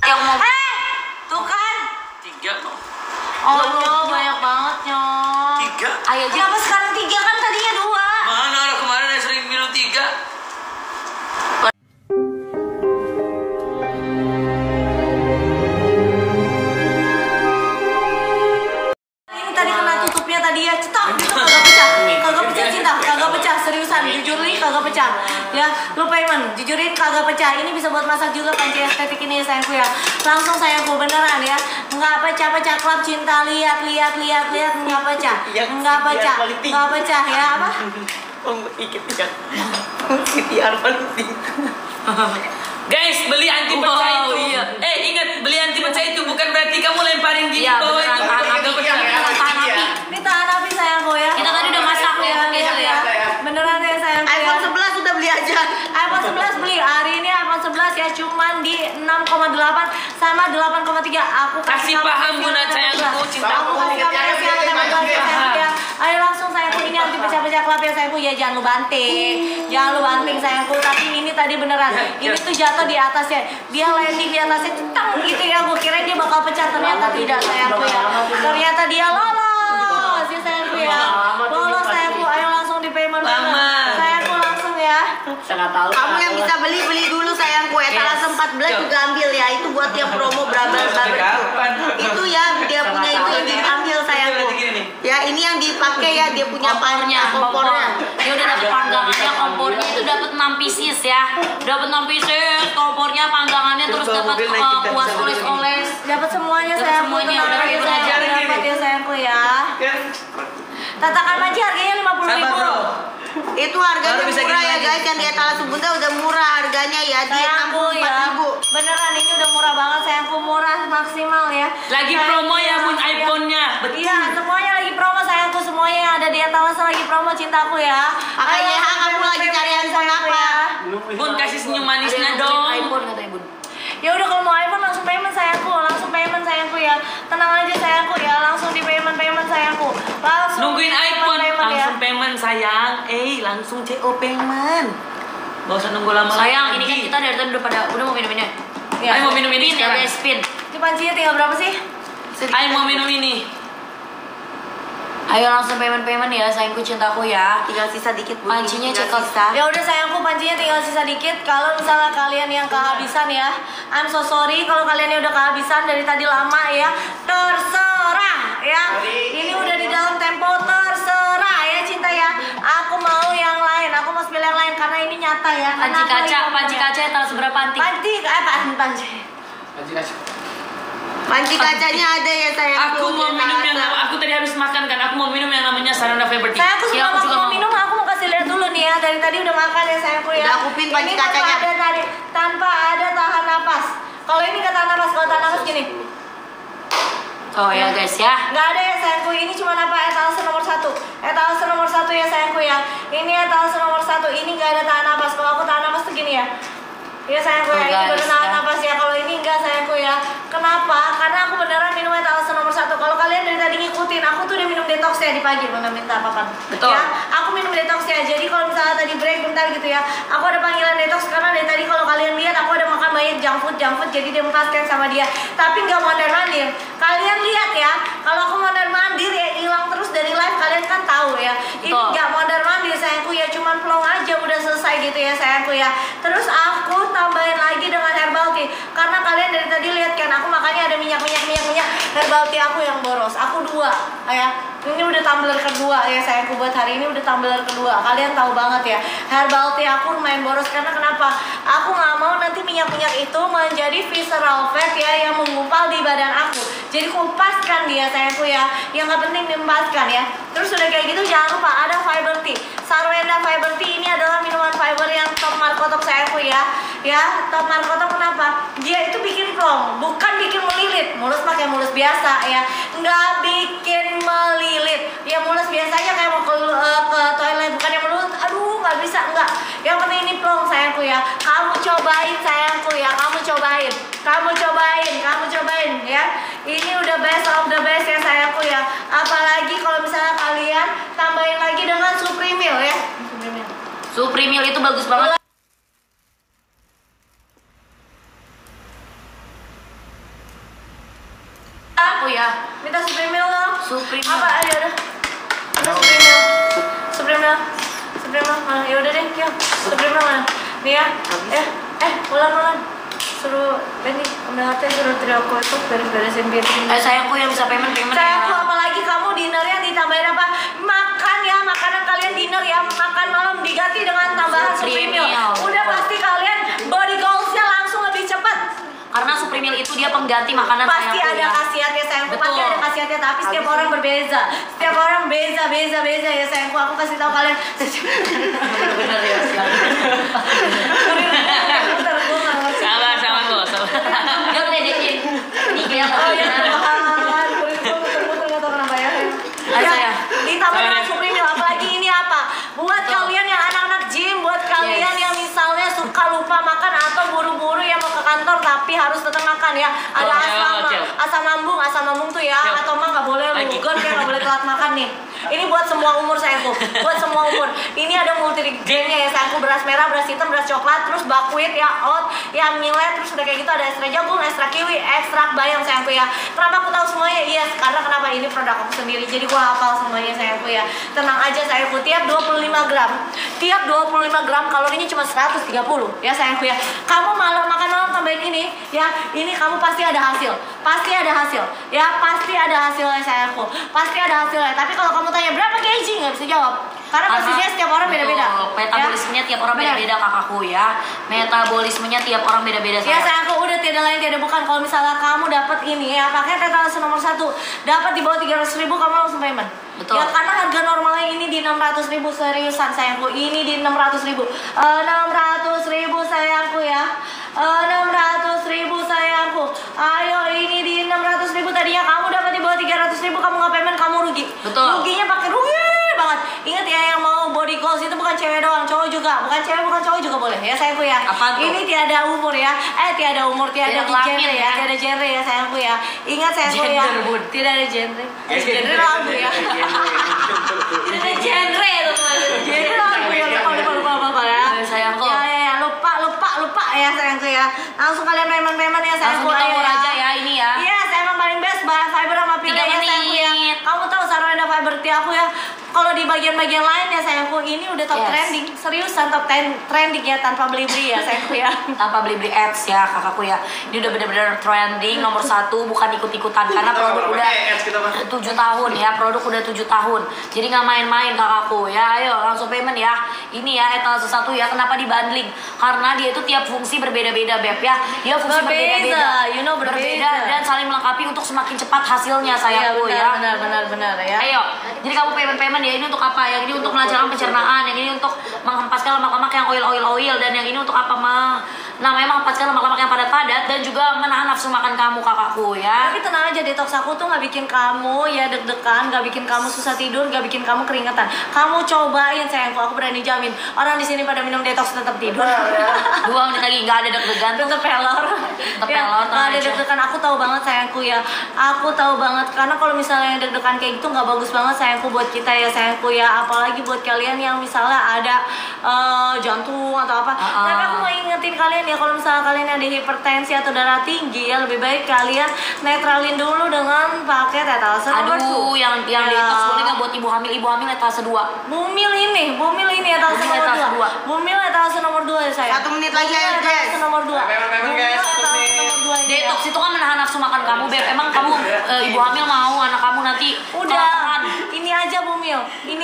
aku mau. Tuh kan. 3 no. Oh, Nyo, banyak banget, Nyo. 3? Ayo aja. Kenapa sekarang 3 kan tadinya 2? Mana orang kemarin yang sering minum 3? Ini tadi kena tutupnya tadi ya, cetak. Kagak pecah. Kagak pecah, Cinta. Kagak pecah, seriusan. Jujur nih kagak pecah. Ya, lu payment. Jujurin kagak pecah. Ini bisa buat masak juga panci estetik ini ya sayangku ya. Langsung sayangku beneran ya. Enggak pecah-pecah klub Cinta. Lihat enggak pecah. Enggak pecah. Enggak pecah ya apa? CTR paling. Guys, beli anti pecah itu. Iya. Ingat, beli anti pecah itu bukan berarti kamu lemparin gini Iya, bawah beneran, itu. tahan Agak api. pecah. Tahan api. Ini tahan api sayangku ya. Kita tadi udah masak ya, ya. Beneran ya sayangku ya. iPhone 11 udah beli aja. iPhone 11 beli hari ini iPhone 11 ya cuman di 6,8 sama 8,3. Aku Kasih paham Bunda sayangku, cintaku. Aku kasih apresiasi sama kalian sayangku ya. Ayo langsung sayangku, ini anti pecah-pecah klub ya sayangku ya, jangan lu banting. Jangan lu banting sayangku, tapi ini tadi beneran. Ini tuh jatuh di atasnya. Dia landing di atasnya cetang gitu ya. Gue kira dia bakal pecah, ternyata tidak sayangku ya. Ternyata dia lolos ya sayangku ya. Lolos sayangku, ayo langsung di payment. Sayangku langsung ya. Saya nggak tahu. Kamu yang bisa beli dulu sayangku ya. Etalase 14 juga ambil ya. Itu buat yang promo Brabel barbecue. Itu ya dia punya itu yang diambil sayangku. Ya ini yang dipakai ya, dia punya kompornya. Dia udah dapet panggangannya, kompornya itu dapat 6 pieces ya. Dapat 6 pieces, kompornya, panggangannya, terus dapat kuas oles-oles. Dapat semuanya sayangku. Semuanya udah kayak belajar dapat ya sayangku ya. Tatakan Manci harganya 50.000. Itu harganya murah ya guys, yang di etalase Bunda udah murah harganya ya, di Sayangku ya. 64.000. Beneran ini udah murah banget sayangku, murah maksimal ya. Lagi promo ya Bun iPhone-nya. Betul. Iya, semuanya lagi promo sayangku, semuanya yang ada di etalase lagi promo cintaku ya. Makanya kamu lagi cari handphone apa? Bun kasih senyum manisnya dong. iPhone katanya Bun. Ya udah kalau mau iPhone langsung payment sayangku, langsung payment sayangku ya. Tenang aja sayangku ya, langsung di payment sayangku. Langsung Nungguin iPhone, langsung ya. payment sayang. Langsung CO payment. Gak usah nunggu lama. Sayang, ini kan kita dari tadi udah mau minum ini. Ya. Ayo mau minum ini Spin ya sekarang. guys, spin. Itu pancinya tinggal berapa sih? Ayo mau minum ini. Ayo langsung payment ya sayangku cintaku ya. Tinggal sisa dikit Bun. Pancinya Tinggal cetok. Ya udah sayangku, pancinya tinggal sisa dikit. Kalau misalnya kalian yang kehabisan ya, I'm so sorry kalau kalian yang udah kehabisan dari tadi lama ya. Terserah ya. Ini udah di dalam tempo, terserah ya cinta ya. Aku mau yang lain, aku mau spill yang lain karena ini nyata ya. Panci kaca tahu seberapa anti? Panci kacanya ada ya sayang. Aku mau minum yang aku tadi habis makan kan. Aku mau minum yang namanya Saranda Fiber Tea. Sayangku Ya, sebelum aku aku juga mau mau. minum, aku mau kasih lihat dulu nih ya. Dari tadi udah makan ya sayangku ya. Udah aku pin panci Ini kacanya. tanpa ada tahan napas. Kalau ini nggak tahan napas, kalau tahan napas gini. Oh ya guys ya. Nggak ada ya sayangku, ini cuma apa etalase nomor 1. Etalase nomor 1 ya sayangku ya. Ini etalase nomor 1, ini nggak ada tahan napas. Kalau aku tahan napas tuh gini ya. Ya sayangku ya, ini baru tahan napas ya. Kalau ini enggak sayangku ya. Kenapa? Karena aku beneran minum etalase nomor 1. Kalau kalian dari tadi ngikutin, aku tuh udah minum detox ya di pagi, mana minta apa-apa. Betul. Ya, aku minum detox ya. Jadi kalau misalnya tadi break bentar gitu ya, aku ada panggilan detox karena dari tadi kalau kalian lihat aku ada makan banyak junk food, jadi dia mempaskan sama dia. Tapi nggak mondar-mandir. Kalian lihat ya, kalau aku mondar-mandir ya hilang terus dari live, kalian kan tahu ya. Ini nggak mondar-mandir sayangku ya, cuman plong aja udah selesai gitu ya sayangku ya. Terus aku tambahin lagi dengan herbal tea karena kalian dari tadi lihat kan aku makannya ada minyak. Herbal tea aku yang boros, aku 2 ya. Ini udah tumbler kedua ya sayangku, buat hari ini udah tumbler kedua. Kalian tahu banget ya, herbal tea aku lumayan boros karena kenapa? Aku nggak mau nanti minyak itu menjadi visceral fat ya yang menggumpal di badan aku. Jadi kupaskan dia sayangku ya, yang nggak penting diempaskan ya. Terus udah kayak gitu jangan lupa ada fiber tea. Sarwenda Fiber Tea ini adalah minuman fiber yang top markotok sayangku ya. Ya, top markotok kenapa? Dia itu bikin plong, bukan bikin melilit. Mulus pakai mulus biasa ya, nggak bikin melilit. Ya mulus biasanya kayak mau ke toilet, bukan yang mulus. Aduh, nggak bisa, nggak. Yang penting ini plong sayangku ya. Kamu cobain sayangku ya, kamu cobain ya. Ini udah best of the best ya sayangku ya. Apalagi kalau misalnya kalian tambahin lagi dengan Suprimil ya. Suprimil itu bagus banget. ya. Minta Supreme Milk dong. Supreme Apa? Ayo udah. Minta Supreme Milk. Supreme Milk. Supreme Milk mana? Ya udah deh, yuk. Supreme Milk mana? Nih ya. Ulan. Suruh Benny, ambil hati, suruh trio aku itu beres-beresin biar Sayangku yang bisa payment sayangku, ya. apalagi kamu dinernya ditambahin apa? Makan ya, makanan kalian dinner ya, makan malam diganti dengan tambahan Supreme Milk. Udah pasti kalian body goals-nya langsung lebih cepat. Karena Supreme Milk itu dia pengganti makanan Pasti sayangku ada ya. khasiatnya sayangku, Betul. pasti ada khasiatnya, tapi setiap orang berbeza. Setiap orang beza ya sayangku. Aku kasih tahu kalian. Bener ya. Bentar, gue nggak ngerti. Sama lo. Dia udah dekin. Ini kayak Oh iya, Tuhan. Gue nggak tahu kenapa ya. Ayo, ya. Ditambah dengan Supreme Milk, apalagi ini apa? Buat Betul. kalian yang anak-anak gym, buat kalian yang misalnya suka lupa makan atau buru-buru yang mau ke kantor tapi harus tetap makan ya. Ada asam lambung tuh ya, atau mah nggak boleh lugon, kayak nggak boleh telat makan nih. Ini buat semua umur sayangku, buat semua umur. Ini ada multigrainnya ya sayangku, beras merah, beras hitam, beras coklat, terus buckwheat ya, oat, ya millet, terus udah kayak gitu ada ekstra jagung, ekstra kiwi, ekstrak bayam sayangku ya. Kenapa aku tahu semuanya? Iya, karena kenapa ini produk aku sendiri, jadi gua hafal semuanya sayangku ya. Tenang aja sayangku, tiap 25 gram kalorinya cuma 130 ya sayangku ya. Kamu makan malam tambahin ini ya, ini kamu pasti ada hasil ya, pasti ada hasilnya sayangku, pasti ada hasilnya. Tapi kalau kamu tanya berapa kg, nggak bisa jawab karena posisinya setiap orang beda-beda. Metabolismenya tiap orang beda-beda kakakku ya. Metabolismenya tiap orang beda-beda. Ya sayangku, udah tiada lain tiada bukan. Kalau misalnya kamu dapat ini ya, pakai tetalase nomor 1, dapat di bawah 300.000, kamu langsung payment. Betul. Ya karena harga normalnya ini di 600.000, seriusan sayangku, ini di 600.000. 600.000 sayangku ya. 600.000 sayangku. Ayo, ini di 600.000, tadinya kamu dapat di bawah 300.000, kamu nggak payment, kamu rugi. Betul. Ruginya pakai rugi banget. Ingat ya, yang mau body goals itu bukan cewek doang, cowok juga. Bukan cewek, bukan cowok juga boleh ya sayangku ya. Apaan tuh? Ini tiada umur ya. Tiada umur, tiada Tidak genre kelamin ya. ya. Tiada genre ya sayangku ya. Ingat sayangku ya. Gender, Bun. Tidak ada genre. Genre lagu ya. Tidak ada genre itu maksudnya. Genre lagu ya. Lupa apa ya. Sayangku. Ya, lupa ya sayangku ya. Langsung kalian payment ya sayangku. Langsung kita Ayo umur aja ya ini ya. Iya, saya emang paling best fiber sama pil 3 ya sayangku ya. menit. Kamu tahu Sarwana Fiber Tea aku ya. Kalau di bagian-bagian lain ya sayangku, ini udah top trending. Seriusan top trending ya, tanpa beli-beli ya sayangku ya. Tanpa beli ads ya kakakku ya. Ini udah bener-bener trending nomor 1, bukan ikut-ikutan karena produk udah 7 tahun ya, produk udah 7 tahun. Jadi nggak main-main kakakku ya. Ayo langsung payment ya. Ini ya etalase 1 ya. Kenapa di bundling? Karena dia itu tiap fungsi berbeda-beda Beb ya. Dia fungsi berbeda-beda. You know, berbeda dan saling melengkapi untuk semakin cepat hasilnya sayangku ya. Benar ya. Ayo, jadi kamu payment ya, ini untuk apa? Yang ini untuk melancarkan pencernaan, yang ini untuk menghempaskan lemak-lemak yang oil, dan yang ini untuk apa? Namanya menghempaskan lemak-lemak yang padat-padat dan juga menahan nafsu makan kamu kakakku ya. Tapi tenang aja, detox aku tuh nggak bikin kamu ya deg-degan, nggak bikin kamu susah tidur, nggak bikin kamu keringetan. Kamu cobain sayangku, aku berani jamin. Orang di sini pada minum detox tetap tidur. 2 menit lagi nggak ada deg-degan. Tetap pelor. Nggak ada deg-degan. Aku tahu banget sayangku ya. Aku tahu banget karena kalau misalnya deg-degan kayak gitu nggak bagus banget sayangku buat kita ya sayangku ya. Apalagi buat kalian yang misalnya ada jantung atau apa. Tapi aku mau ingetin kalian ya, kalau misalnya kalian ada hipertensi atau darah tinggi ya, lebih baik kalian netralin dulu dengan pakai tetalase nomor 2. Aduh, yang detox boleh nggak buat ibu hamil etalase 2. Bumil ini etalase nomor 2. Bumil etalase nomor 2 ya saya. 1 menit lagi ya guys. Etalase nomor 2. Payment, guys. Etalase nomor 2 ini. Detox itu kan menahan nafsu makan kamu Beb. Emang kamu ibu hamil mau anak kamu nanti Udah, kelaparan? ini aja Bumil ini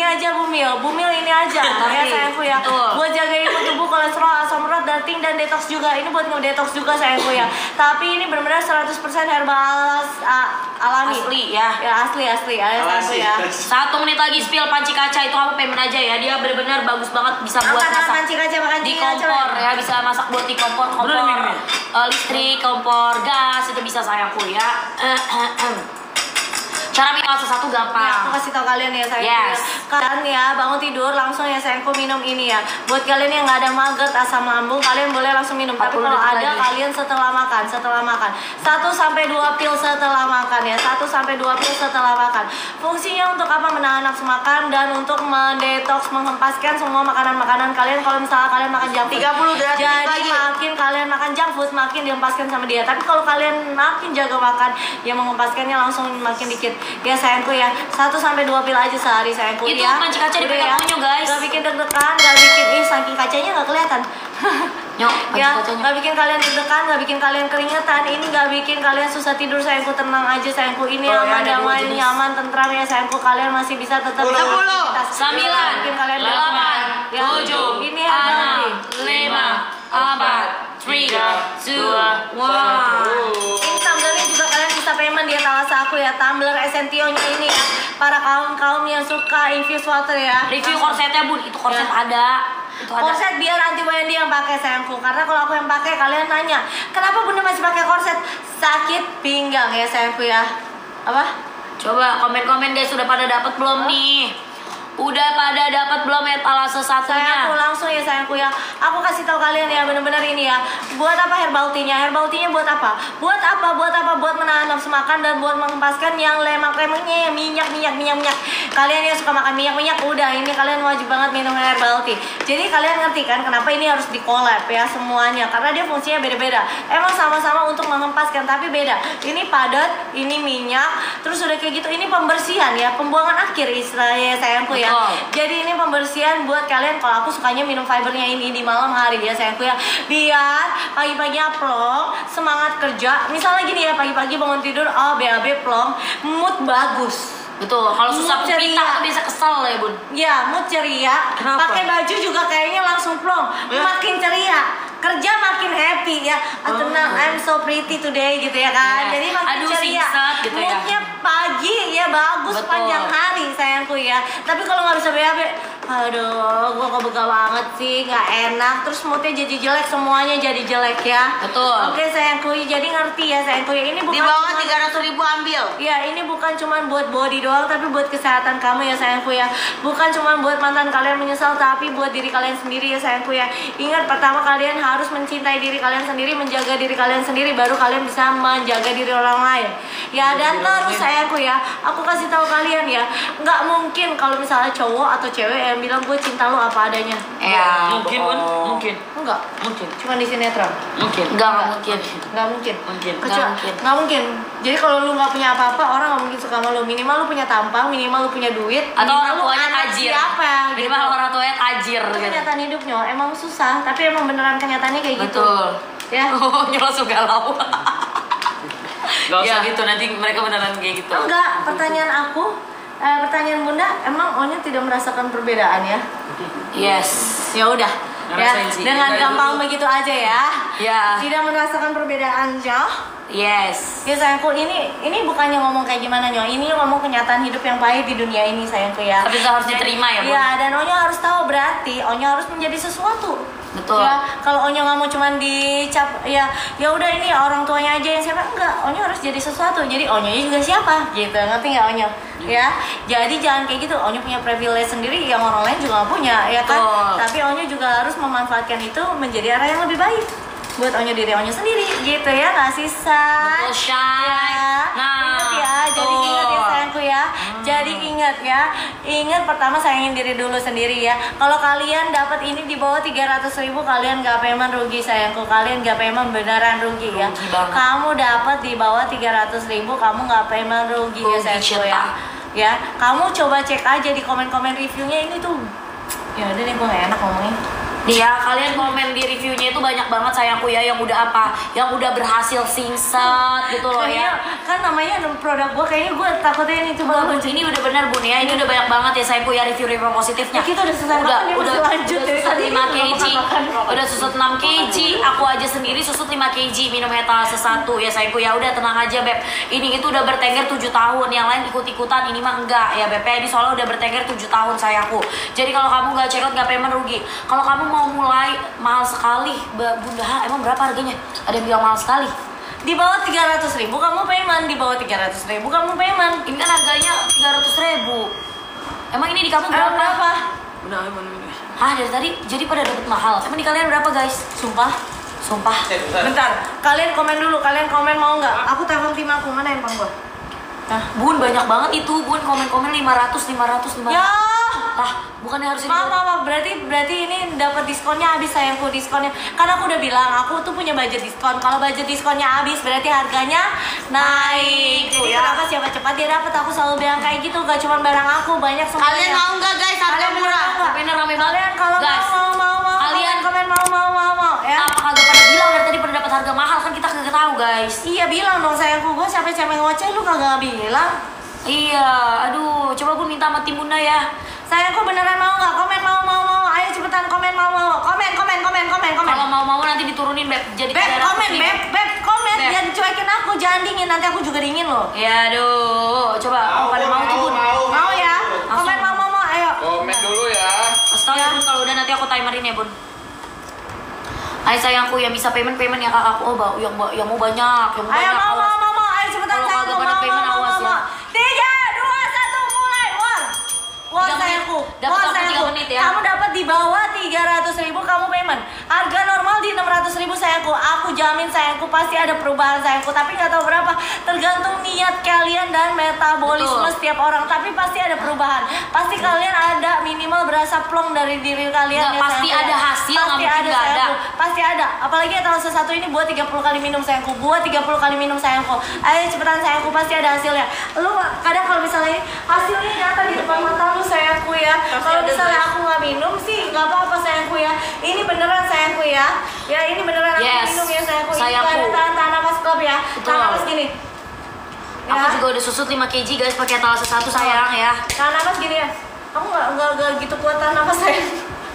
aja ya sayangku ya. Betul. Buat jaga imun tubuh, kolesterol, asam urat, darting, dan detox juga. Ini buat nge-detox juga sayangku ya. Tapi ini benar-benar 100% herbal alami. Asli ya. Ya asli ya sayangku ya. 1 menit lagi spill panci kaca itu kamu payment aja ya. Dia benar-benar bagus banget, bisa buat masak Panci kaca di kompor ya, bisa masak buat di kompor listrik, kompor gas, itu bisa sayangku ya. Cara minum sesuatu gampang. Ya, aku kasih tau kalian ya sayangku Yes. Kalian ya bangun tidur langsung ya sayangku minum ini ya. Buat kalian yang nggak ada maget, asam lambung, kalian boleh langsung minum. Tapi 40 kalau detik ada lagi. kalian setelah makan 1-2 pil setelah makan ya. 1-2 pil setelah makan. Fungsinya untuk apa? Menahan nafsu makan dan untuk mendetoks, menghempaskan semua makanan-makanan kalian. Kalau misalnya kalian makan junk food, 30 detik jadi lagi. makin kalian makan junk food makin dihempaskan sama dia. Tapi kalau kalian makin jaga makan, ya menghempaskannya langsung makin dikit. Ya sayangku ya, 1-2 pil aja sehari sayangku Itu ya. panci kaca Udah dipegang ya. onyo, guys. Gak bikin deg-degan, gak bikin saking kacanya gak kelihatan. Nyok, Ya, kacanya. gak bikin kalian deg-degan, gak bikin kalian keringetan. Ini gak bikin kalian susah tidur sayangku, tenang aja sayangku. Ini Oh, ya, aman, ada dua damai, jenis. nyaman, tentram ya sayangku. Kalian masih bisa tetap 10, beraktivitas. 9, Bikin kalian 8, Ya, 7, ini ada 6, 5, 4, 3, 2, 1. Ini tumblernya juga kalian bisa payment di etalase aku ya. Tumbler Essentio-nya ini ya, para kaum yang suka infuse water ya. Review korsetnya bun, itu korset Ya. ada. Itu ada. Korset biar anti Wendy yang pakai sayangku. Karena kalau aku yang pakai, kalian tanya, kenapa bunda masih pakai korset? Sakit pinggang ya sayangku ya. Apa? Coba komen-komen guys, sudah pada dapat belum nih? Udah pada dapat belum etalase Sayangku satunya? langsung ya sayangku ya. Aku kasih tahu kalian ya bener-bener ini ya. Buat apa herbal tea-nya? Herbal tea-nya buat apa? Buat apa? Buat apa? Buat menahan nafsu makan dan buat menghempaskan yang lemak-lemaknya, yang minyak. Kalian yang suka makan minyak, udah ini kalian wajib banget minum herbal tea. Jadi kalian ngerti kan kenapa ini harus di collab ya semuanya? Karena dia fungsinya beda-beda. Emang sama-sama untuk menghempaskan tapi beda. Ini padat, ini minyak. Terus udah kayak gitu ini pembersihan ya, pembuangan akhir istilahnya sayangku ya. Jadi ini pembersihan buat kalian. Kalau aku sukanya minum fibernya ini di malam hari ya sayangku ya, biar pagi-pagi plong, semangat kerja. Misalnya gini ya, pagi-pagi bangun tidur, oh BAB plong, mood bagus. Betul, kalau susah Mood ceria. pita tuh bisa kesel ya bun. Ya, mood ceria. Kenapa? Pakai baju juga kayaknya langsung plong, makin ceria. Kerja makin happy ya. Tenang, I'm so pretty today gitu ya kan. Ya. Jadi makin Aduh, ceria. singset gitu ya. Moodnya pagi ya bagus. Betul. Panjang hari sayangku ya. Tapi kalau nggak bisa BAB, aduh, gua kebuka banget sih, nggak enak. Terus moodnya jadi jelek, semuanya jadi jelek ya. Betul. Oke sayangku, jadi ngerti ya sayangku ya. Ini bukan Di bawah cuma- 300.000 ambil. Ya, ini bukan cuma buat body doang, tapi buat kesehatan kamu ya sayangku ya. Bukan cuma buat mantan kalian menyesal, tapi buat diri kalian sendiri ya sayangku ya. Ingat, pertama kalian harus mencintai diri kalian sendiri, menjaga diri kalian sendiri, baru kalian bisa menjaga diri orang lain. Ya, dan terus sayangku ya, aku kasih tahu kalian ya, nggak mungkin kalau misalnya cowok atau cewek yang bilang gue cinta lu apa adanya. Ya, Mungkin bun, mungkin, Enggak, mungkin, cuma di sinetron. mungkin. Enggak mungkin. Nggak mungkin. Mungkin. Nggak mungkin. Nggak mungkin. Jadi kalau lu nggak punya apa-apa, orang nggak mungkin suka sama lu. Minimal lu punya tampang, minimal lu punya duit, Atau minimal orang lu tuanya anak tajir. siapa gitu. Minimal orang tuanya tajir Itu gitu. kenyataan hidupnya emang susah, tapi emang beneran kenyataannya kayak gitu. Betul. Ya. Oh, nyuruh langsung galau. Gak usah Ya. gitu, nanti mereka beneran kayak gitu. Enggak, pertanyaan Bunda, emang Onya tidak merasakan perbedaan ya? Yes. Ya udah. Ya, Ngerasain sih. dengan Kayak gampang dulu. begitu aja ya. Ya. Tidak merasakan perbedaannya. Yes. Ya sayangku, ini bukannya ngomong kayak gimana Nyo, ini ngomong kenyataan hidup yang pahit di dunia ini sayangku ya. Tapi itu harus diterima ya, Bu. Iya, dan Onya harus tahu berarti Onya harus menjadi sesuatu. Betul. Ya, kalau Onya nggak mau cuman dicap, ya udah ini orang tuanya aja yang siapa, enggak. Onya harus jadi sesuatu. Jadi Onya juga siapa? Gitu, ngerti nggak Onya? Ya, jadi jangan kayak gitu. Onya punya privilege sendiri yang orang lain juga nggak punya, ya kan? Betul. Tapi Onya juga harus memanfaatkan itu menjadi arah yang lebih baik buat Onya diri Onya sendiri, gitu ya, nggak sih Say? Betul, Shay. Ya, Nah, ingat ya, jadi tuh. ingat ya sayangku ya. Jadi ingat ya, ingat pertama sayangin diri dulu sendiri ya. Kalau kalian dapat ini di bawah 300.000, kalian gak payment rugi sayangku. Kalian gak payment beneran rugi ya. Rugi banget. Kamu dapat di bawah 300.000, kamu gak payment rugi ya Rugi sayangku cinta. ya. Ya, kamu coba cek aja di komen-komen reviewnya ini tuh. Ya udah deh, gue gak enak ngomongin. Iya, kalian komen di reviewnya itu banyak banget sayangku ya, yang udah apa? Yang udah berhasil singset gitu loh Kayaknya, ya. kan namanya produk gue, kayaknya gue takutnya ini tuh Bun, bagus. ini udah benar Bun ya, ini udah banyak banget ya sayangku ya review-review positifnya. Ya, kita udah selesai makan, dia masih lanjut udah dari susut tadi. 5 kg, Makan. udah susut 6 kg, aku aja sendiri susut 5 kg minum etalase 1 ya sayangku ya. Udah tenang aja Beb, ini itu udah bertengger 7 tahun, yang lain ikut-ikutan, ini mah enggak ya Beb ya. Ini soalnya udah bertengger 7 tahun sayangku. Jadi kalau kamu nggak check out nggak payment rugi. Kalau kamu mau mulai mahal sekali Bunda, emang berapa harganya? Ada yang bilang mahal sekali. Di bawah 300.000 kamu payment, di bawah 300.000 kamu payment. Ini kan harganya 300.000. Emang ini di kamu Berapa? berapa? Udah, ayo mana guys. Hah, dari tadi jadi pada dapat mahal. Emang di kalian berapa guys? Sumpah. Sumpah. Bentar, kalian komen dulu, kalian komen mau nggak? Aku telepon tim aku, mana handphone gua? Nah, Bun, banyak banget itu. Bun, komen-komen 500. ya. Lah, bukannya harus Maaf, berarti ini dapat diskonnya habis sayangku, diskonnya. Karena aku udah bilang aku tuh punya budget diskon. Kalau budget diskonnya habis berarti harganya naik. Jadi kenapa siapa cepat dia dapat? Aku selalu bilang kayak gitu, gak cuma barang aku, banyak semuanya. Kalian mau nggak guys harga Kalian murah? Bener rame banget. Kalian kalau Guys, mau kalian komen mau ya. apa kagak pada bilang dari tadi pada dapat harga mahal kan kita kagak tahu guys. Iya bilang dong sayangku, gue capek-capek ngoceh lu kagak bilang. Iya, aduh, coba Bun minta sama tim Bunda ya. Sayangku beneran mau nggak? Komen mau. Ayo cepetan komen mau. Komen. Kalau mau nanti diturunin Beb jadi Beb, 300.000. komen, Beb, komen. Beb. Jangan cuekin aku, jangan dingin. Nanti aku juga dingin loh. Ya aduh, coba pada mau tuh Bun. Mau ya? Komen mau, ayo. Komen dulu ya. Kasih tau ya Bun kalau udah nanti aku timerin ya Bun. Ayo sayangku yang bisa payment ya kakakku. Oh, yang mau banyak, yang mau Ayo banyak. mau. awas. Ayo cepetan Kalau sayangku. kagak pada payment, awas ya. 3, 2, 1, mulai. War 3 menit. sayangku. Dapat War waktu 3 sayangku. menit ya. Kamu dapat di bawah 300.000 kamu payment. Harga normal di 600.000 sayangku. Aku jamin sayangku pasti ada perubahan sayangku. Tapi nggak tahu berapa. Tergantung niat kalian dan metabolisme Betul. setiap orang. Tapi pasti ada perubahan. Pasti kalian ada minimal berasa plong dari diri kalian. Nggak, pasti sayangku. ada hasil, nggak Pasti mungkin ada nggak ada. sayangku. Pasti ada. Apalagi etalase satu ini buat 30 kali minum sayangku. Buat 30 kali minum sayangku. Ayo cepetan sayangku, pasti ada hasilnya. Lu kadang kalau misalnya hasilnya nyata di depan mata lu sayangku ya. Kalau misalnya aku nggak minum sih nggak apa-apa sayangku ya. Ini beneran sayangku ya. Ya ini beneran aku Yes. minum ya sayangku. Sayangku. Ini tahan nafas klub ya. Betul. Tahan nafas gini. Aku Ya. juga udah susut 5 kg guys pakai etalase 1 sayang ya. Tahan nafas gini ya. Aku nggak gitu kuat tahan nafas sayang.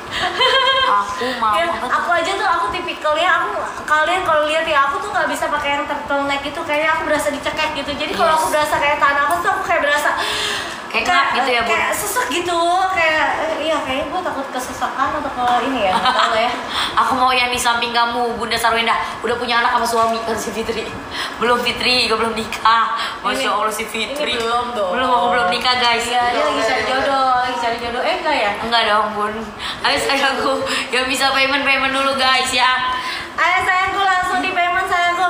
Aku mau Ya, banget. aku aja tuh aku tipikalnya kalian kalau lihat ya aku tuh nggak bisa pakai yang turtleneck itu kayaknya aku berasa dicekek gitu. Jadi kalau Yes. aku berasa kayak tahan nafas tuh aku kayak berasa Kayak ngap gitu ya, Bun? kayak sesek gitu kayak iya kayaknya gue takut kesesakan atau kalau ini ya nggak tahu ya. Aku mau yang di samping kamu, Bunda Sarwenda. Udah punya anak sama suami kan si Fitri. Belum Fitri, gue belum nikah. Masya Allah si Fitri. Ini belum dong. Belum, aku belum nikah guys. Iya dia lagi cari jodoh enggak ya. Enggak dong Bun. Ayo sayangku, yang bisa payment dulu guys ya. Ayo sayangku langsung di payment sayangku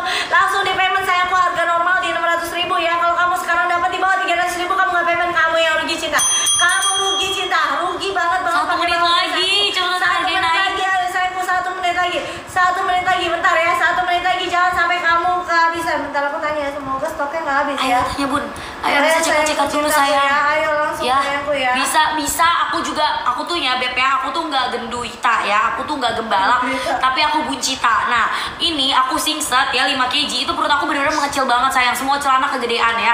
harga normal di 600.000 ya. Kalau kamu sekarang dapat di bawah 300.000 kamu nggak payment, kamu yang rugi cinta. Kamu rugi cinta, rugi banget. 1 menit lagi, cepetan harganya naik. Ayo sayangku 1 menit lagi. 1 menit lagi bentar ya. 1 menit lagi jangan sampai kamu kehabisan. Bentar aku tanya semoga stoknya nggak habis Ayo ya. tanya Bun. Ayo bisa cek-cek dulu sayang. Ya, ayo langsung Ya, sayangku ya. bisa aku tuh ya Beb ya, aku tuh nggak genduita ya, aku tuh nggak gembala, tapi aku buncita. Nah ini aku singset ya 5 kg, itu perut aku bener-bener mengecil banget sayang, semua celana kegedean ya,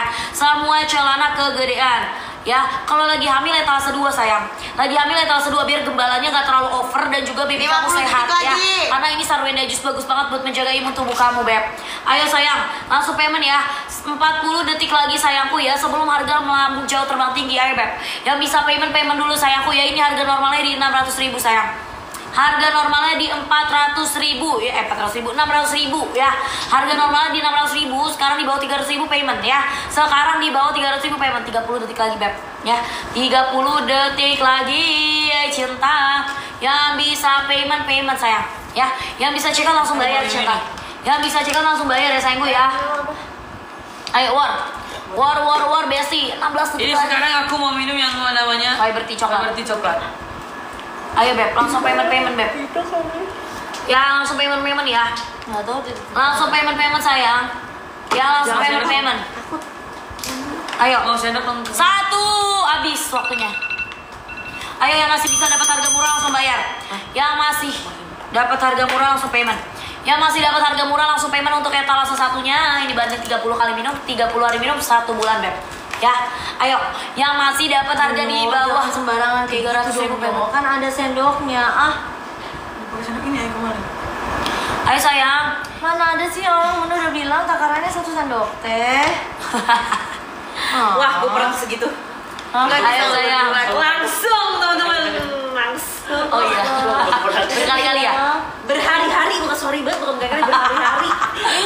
ya. Kalau lagi hamil etalase 2 sayang, lagi hamil etalase 2 biar gembalanya nggak terlalu over dan juga baby kamu 50 sehat detik ya, lagi. karena ini Sarwenda Juice bagus banget buat menjaga imun tubuh kamu Beb. Ayo sayang, langsung payment ya. 40 detik lagi sayangku ya, sebelum harga melambung jauh terbang tinggi. Ayo Beb, yang bisa payment dulu sayangku ya. Ini harga normalnya di 600.000 sayang. Harga normalnya di 400.000 ya, 600.000 ya. Harga normalnya di 600.000, sekarang di bawah 300.000 payment ya. Sekarang di bawah 300.000 payment. 30 detik lagi Beb ya. 30 detik lagi ya cinta. Yang bisa payment sayang ya. Yang bisa cekan langsung bayar cinta. Yang bisa cekan langsung bayar ya sayangku ya. Ayo war Besti 16 detik Ini lagi. sekarang aku mau minum yang namanya Fiber tea coklat. Fiber tea coklat. Ayo Beb, langsung payment Beb. Ya langsung payment ya. Nggak tahu tuh. Langsung payment sayang. Ya langsung Jangan payment. Ayo. Mau sendok dong. 1 habis waktunya. Ayo yang masih bisa dapat harga murah langsung bayar. Yang masih dapat harga murah langsung payment. Yang masih dapat harga murah langsung payment untuk etalase satunya. Ini budget 30 kali minum, 30 hari minum 1 bulan Beb. Ya, ayo yang masih dapat harga di bawah Jangan sembarangan kayak 300.000 gitu payment. dong. Kan ada sendoknya. Pakai sendok ini ya kemarin. Ayo sayang. Mana ada sih orang Bunda udah bilang takarannya 1 sendok teh. Wah, gue pernah segitu. Ayo sayang. Langsung teman-teman, langsung. Oh iya. Berkali-kali ya. Berhari-hari, bukan sorry banget, bukan berhari-hari. Ini ada sendok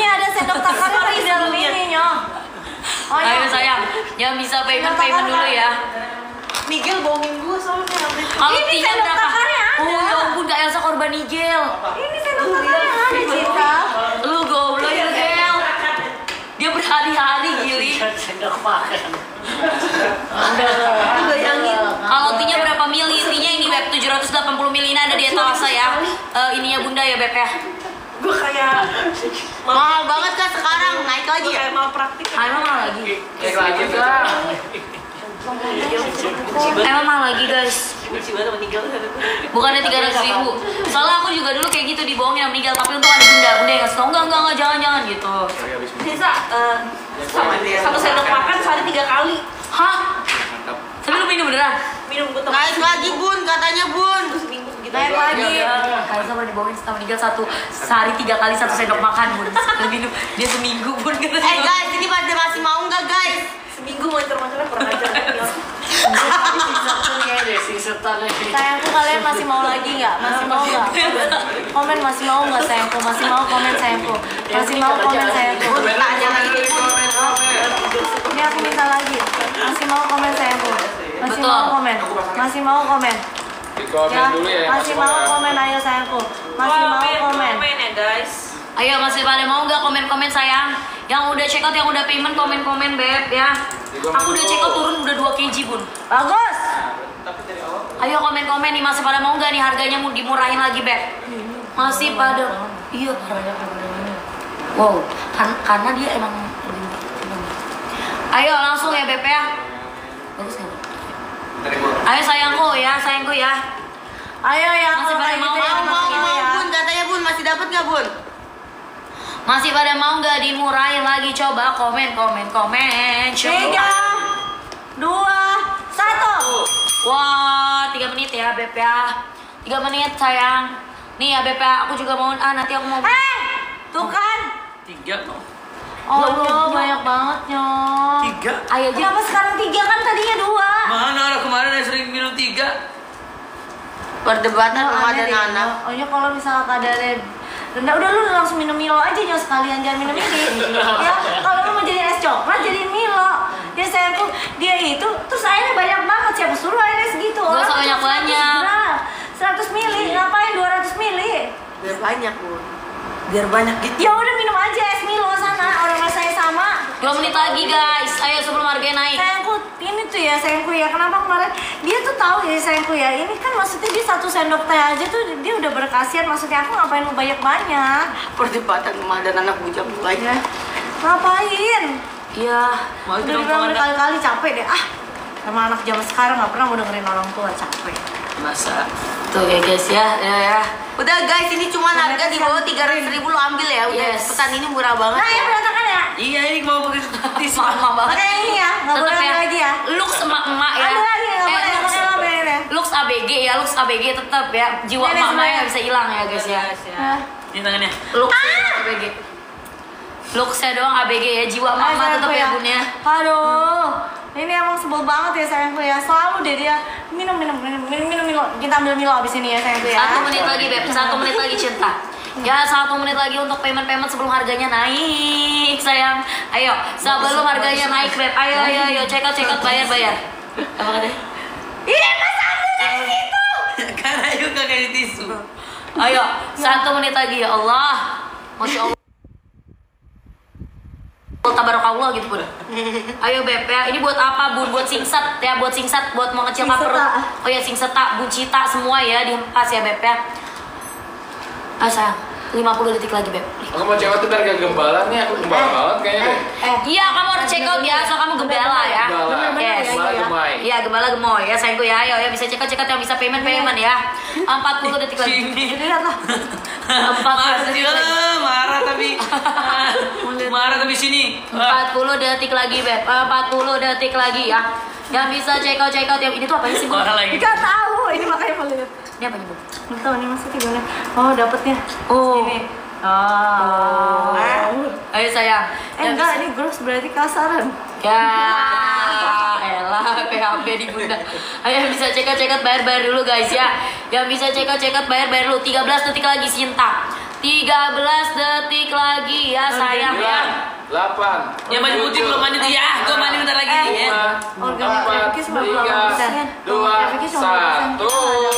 Sendok takarnya di dalam ini, Nyok. Ayo sayang, yang bisa payment dulu ya. Miguel bohongin gue soalnya. Kalau Ini Tia sendok berapa? takarnya ada. Oh ya ampun, Kak Elsa korban Nigel. Ini sendok takarnya ada, Cinta. Lu goblok Nigel. Dia berhari-hari gili. Sendok makan. Bayangin. Kalau Tinya berapa mili? Tinya ini Beb 780 mili, ini ada di etalase ya. Ininya Bunda ya Beb ya. Gue kayak Mahal banget kan sekarang, naik lagi ya? kayak mau praktik. Emang mahal lagi. Kayak lagi enggak. Emang mahal lagi guys. Benci banget sama Miguel. Bukannya 300.000. Soalnya aku juga dulu kayak gitu dibohongin sama Nigel, tapi untung ada Bunda yang ngasih tau enggak jangan gitu. Sisa satu sendok makan sehari 3 kali. Hah? Tapi lu minum beneran? Minum gue temen. Naik lagi Bun, katanya Bun. Seminggu gitu. Naik lagi. Kalian sama dibohongin sama Nigel sehari 3 kali 1 sendok makan Bun. Minum dia seminggu Bun. Guys, ini pada masih mau nggak guys? Seminggu mau internasional kurang ajar. Sayangku, kalian masih mau lagi nggak? Masih mau nggak? Komen masih mau nggak sayangku? Masih mau komen sayangku? Masih mau komen sayangku? Tanya lagi deh Bun. Ini aku minta lagi. Masih mau komen sayangku? Masih Betul. mau komen? Masih mau komen? Di komen Ya, dulu ya. masih mau komen ayo sayangku. Masih mau komen. Komen ya guys. Ayo masih pada mau nggak komen-komen sayang? Yang udah check out, yang udah payment komen-komen Beb ya. Aku udah check out turun udah 2 kg Bun. Bagus. Ayo komen-komen nih, masih pada mau nggak nih harganya mau dimurahin lagi Beb? Masih pada. Iya. Wow, karena dia emang lebih murah. Ayo langsung ya Beb ya. Bagus ya. Ayo sayangku ya. Ayo ya. Masih pada mau Mau Bun, katanya Bun masih dapat nggak Bun? Masih pada mau nggak dimurahin lagi? Coba komen. 3, 2, 1. Wah, 3 menit ya Beb ya. 3 menit sayang. Nih ya Beb ya, aku juga mau nanti aku mau. Tuh kan. 3 no. Oh, Nyok, banyak banget Nyok. 3? Ayo Kenapa sekarang 3 kan tadinya 2? Mana orang kemarin yang sering minum 3? Perdebatan Mama dan anak. Oh ya kalau misalnya keadaannya rendah, udah lu langsung minum Milo aja Nyok, sekalian jangan minum ini. Ya kalau lu mau jadi es coklat jadi Milo. Ya sayangku, dia itu terus airnya banyak banget, siapa suruh airnya segitu? Gak usah banyak-banyak. 100 mili, ngapain 200 mili? Biar banyak Bun. Biar banyak gitu. Ya udah minum aja es Milo sana, orang rasanya sama. 2 menit lagi guys. Ayo sebelum harganya naik. Sayangku, ini tuh ya sayangku ya, kenapa kemarin dia tuh tahu ya sayangku ya, ini kan maksudnya dia 1 sendok teh aja tuh dia udah berkasihan, maksudnya aku ngapain lu banyak-banyak? Perdebatan Mama dan anak bujang banyak. Ngapain? Iya. Mau Udah minum dibilang anak. berkali-kali capek deh, sama anak zaman sekarang nggak pernah mau dengerin orang tua, capek. Masa? Tuh ya guys ya. Udah guys, ini cuma harga di bawah 300.000 lu ambil ya. Udah Yes. pesan ini murah banget. Nah ya berantakan ya? Iya ini mau pakai tisu. Mama banget. Pakai ini ya, nggak boleh Tetep ambil lagi ya? Lux emak-emak ya. Ambil lagi, nggak boleh, Lux- pakai ambil ya. Lux ABG ya, Lux ABG tetap ya. Jiwa Nenek emak-emak semuanya. nggak bisa hilang ya guys ya. Hah? Ini tangannya. Lux ABG. Luxnya doang ABG ya, jiwa emak-emak tetap ya Bun ya. Aduh, ini emang sebel banget ya sayangku ya. Selalu deh dia minum. Kita ambil Milo abis ini ya sayangku ya. 1 menit lagi Beb, 1 menit lagi cinta. Ya 1 menit lagi untuk payment sebelum harganya naik sayang. Ayo sebelum harganya naik Beb. Ayo check out bayar. Apa katanya? Ini mas ambil dari situ. Karena ayo kagak di tisu. Ayo 1 menit lagi ya Allah. Masya Allah. Tabarakallah gitu Bun. Ayo Beb ya, ini buat apa Bun? Buat singsat ya, buat mau ngecilkan Singseta. perut. Oh ya singseta, buncita semua ya dihempas ya Beb ya. Ah sayang, 50 detik lagi Beb. Aku mau cewek tuh biar gak gembalan nih, aku gembala banget kayaknya deh. Iya kamu harus check out ya, so kamu gembala ya. Gembala. Yes. Gembala gemai. Iya gembala gemoy ya sayangku ya. Ayo ya bisa check out yang bisa payment ya. 40 detik lagi. Jadi lihatlah. 40 detik lagi. Marah tapi sini. 40 detik lagi Beb. 40 detik lagi ya. Yang bisa check out yang ini tuh apa sih Bun? Marah lagi. Gak tahu, ini makanya mau lihat. Ini apa Bun? Nggak tahu ini maksudnya gimana. Oh dapetnya. Oh. Ini. Oh. Ayo sayang. Yang Enggak, bisa- ini gross berarti kasaran. Ya, elah PHP di Bunda. Ayo bisa check out bayar dulu guys ya. Yang bisa check out bayar dulu. 13 detik lagi Sinta. 13 detik lagi ya sayang ya. 8. Ya mandi putih belum mandi tuh ya. Gua mandi bentar lagi nih ya. 4, 3, 2, 1.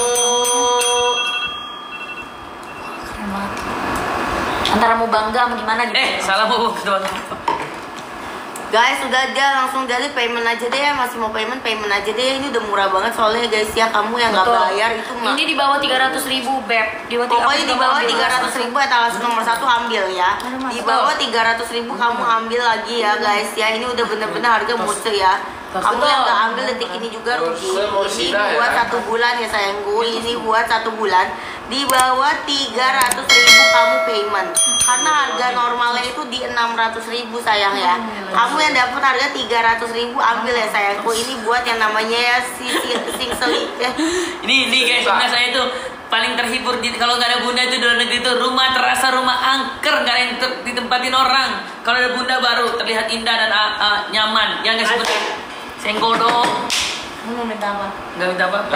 Antara mau bangga sama gimana gitu. Salah mau ke depan. Guys, udah aja langsung dari payment aja deh. Masih mau payment aja deh. Ini udah murah banget soalnya guys ya. Kamu yang nggak Betul. bayar itu nggak. Ini di bawah 300.000 beb. Pokoknya di bawah 300.000 etalase nomor 1 ambil ya. Di bawah 300.000 kamu ambil lagi ya guys ya. Ini udah bener-bener harga murah ya. Kamu yang nggak ambil detik ini juga rugi. Ini buat 1 bulan ya sayangku. Ini buat 1 bulan. Di bawah 300.000 kamu payment. Karena harga normalnya itu di 600.000 sayang ya. Kamu yang dapat harga 300.000 ambil ya sayangku. Ini buat yang namanya ya sing selip ya. Ini guys, bunda saya itu paling terhibur kalau nggak ada bunda itu di luar negeri itu rumah terasa rumah angker, nggak ada yang ditempatin orang. Kalau ada bunda baru terlihat indah dan nyaman. Yang nggak seperti senggol dong. Mau minta apa? Nggak minta apa-apa.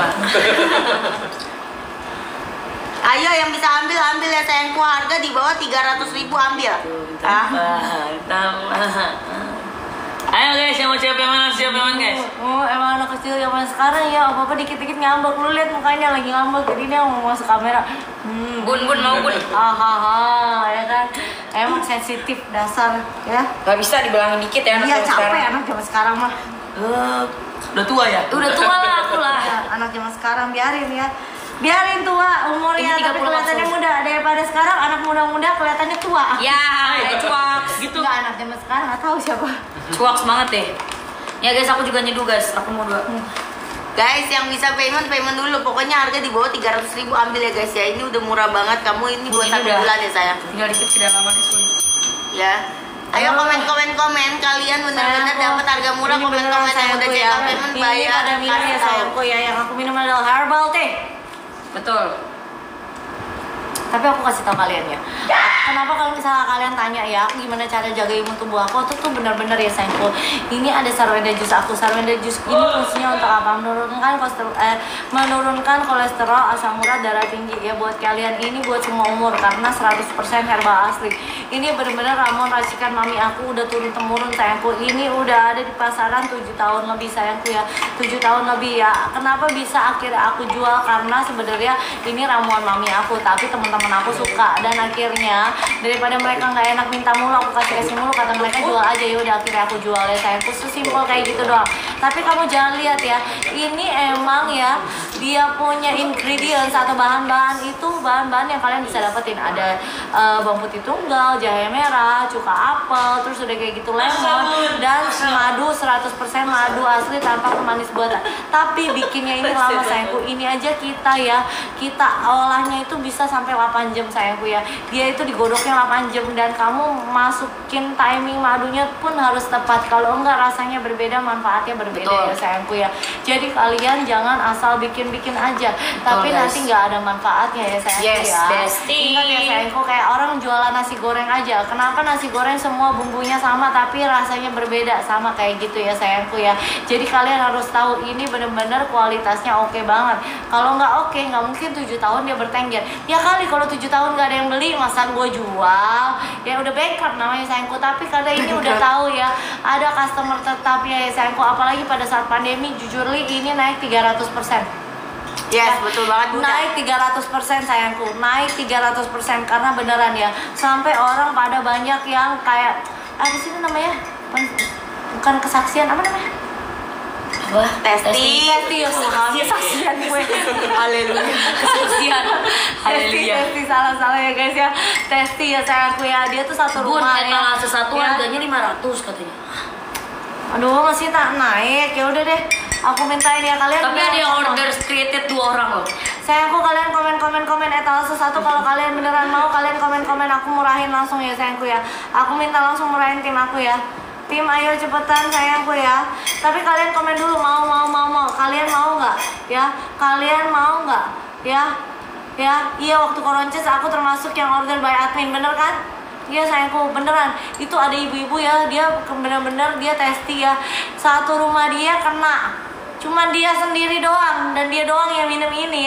Ayo yang bisa ambil ya sayangku, harga di bawah 300.000 ambil. Ayo guys, yang mau siapa yang mana guys? Oh, emang anak kecil zaman sekarang ya, apa-apa dikit-dikit ngambek. Lu lihat mukanya lagi ngambek, jadi dia mau masuk kamera. Bun mau bun. Hahaha, ya kan. Emang sensitif dasar ya. Gak bisa dibilangin dikit ya anak Iya, zaman capek sekarang. anak zaman sekarang mah. Udah tua ya? Udah tua lah aku lah. Anak zaman sekarang biarin ya. Biarin tua umurnya, Ini tapi 30 kelihatannya langsung. muda. Daripada sekarang anak muda-muda kelihatannya tua. Ya, kayak cuak. Gitu. Enggak, anak zaman sekarang nggak tahu siapa. Cuak semangat deh. Ya guys, aku juga nyeduh guys. Aku mau 2. Guys, yang bisa payment dulu. Pokoknya harga di bawah 300.000 ambil ya guys ya. Ini udah murah banget. Kamu ini buat 1 bulan ya sayang. Tinggal dikit sudah lama disuruh. Ya. Ayo komen kalian benar-benar dapat harga murah. Komen yang udah ya. cetak payment Ini bayar. pada minum ya Kasih tahu. sayangku ya. Yang aku minum adalah herbal teh. Betul. Tapi aku kasih tau kalian ya, kenapa kalau misalnya kalian tanya ya, aku gimana cara jaga imun tubuh aku tuh benar-benar ya sayangku. Ini ada sarwenda jus aku. Sarwenda jus ini fungsinya untuk apa? Menurunkan kolesterol, asam urat, darah tinggi ya buat kalian. Ini buat semua umur karena 100% herbal asli. Ini benar-benar ramuan racikan mami aku, udah turun temurun sayangku. Ini udah ada di pasaran 7 tahun lebih sayangku ya. 7 tahun lebih ya. Kenapa bisa akhirnya aku jual? Karena sebenarnya ini ramuan mami aku, tapi teman-teman aku suka, dan akhirnya daripada mereka nggak enak minta mulu, aku kasih mulu, kata mereka jual aja. Ya udah akhirnya aku jual ya sayangku. Sesimpel kayak gitu doang. Tapi kamu jangan lihat ya, ini emang ya dia punya ingredients atau bahan-bahan itu bahan-bahan yang kalian bisa dapetin. Ada bawang putih tunggal, jahe merah, cuka apel, terus udah kayak gitu lemon, dan madu 100% madu asli tanpa pemanis buatan. Tapi bikinnya ini lama sayangku. Ini aja kita olahnya itu bisa sampai 8 jam sayangku ya. Dia itu digodoknya 8 jam, dan kamu masukin timing madunya pun harus tepat. Kalau enggak rasanya berbeda, manfaatnya berbeda. Betul. Ya sayangku ya. Jadi kalian jangan asal bikin-bikin aja, tapi guys. nanti nggak ada manfaatnya ya sayangku. Yes, ya. bestie. Ingat ya sayangku, kayak orang jualan nasi goreng aja. Kenapa nasi goreng semua bumbunya sama tapi rasanya berbeda? Sama kayak gitu ya sayangku ya. Jadi kalian harus tahu ini bener-bener kualitasnya oke banget. Kalau nggak oke, nggak mungkin 7 tahun dia bertengger. Ya kali kalau 7 tahun nggak ada yang beli, masa gue jual? Ya udah bankrupt namanya sayangku. Tapi karena ini udah tahu ya, ada customer tetapnya ya sayangku. Apalagi pada saat pandemi, jujur li ini naik 300%. Yes, betul banget Bunda. Naik 300% sayangku. Naik 300% karena beneran ya. Sampai orang pada banyak yang kayak apa sih itu namanya? Bukan kesaksian, apa namanya? Testing. Ya Tuhan, kesaksian gue. Haleluya. Kesaksian. Haleluya. Testi salah ya guys ya. Testi ya sayangku ya. Dia tuh satu Bun, rumah ya. etalase satu Ya. harganya 500 katanya. Aduh, masih tak naik. Ya udah deh. Aku mintain ya kalian. Tapi ada yang order created 2 orang loh. Sayangku, kalian komen etalase satu. Kalau kalian beneran mau, kalian komen aku murahin langsung ya sayangku ya. Aku minta langsung murahin tim aku ya. Tim, ayo cepetan sayangku ya. Tapi kalian komen dulu, mau. Kalian mau nggak? Ya, kalian mau nggak? Ya, iya waktu Koronces aku termasuk yang order by admin, bener kan? Iya sayangku, beneran. Itu ada ibu-ibu ya, dia bener-bener dia testi ya. Satu rumah dia kena. Cuman dia sendiri doang, dan dia doang yang minum ini ya.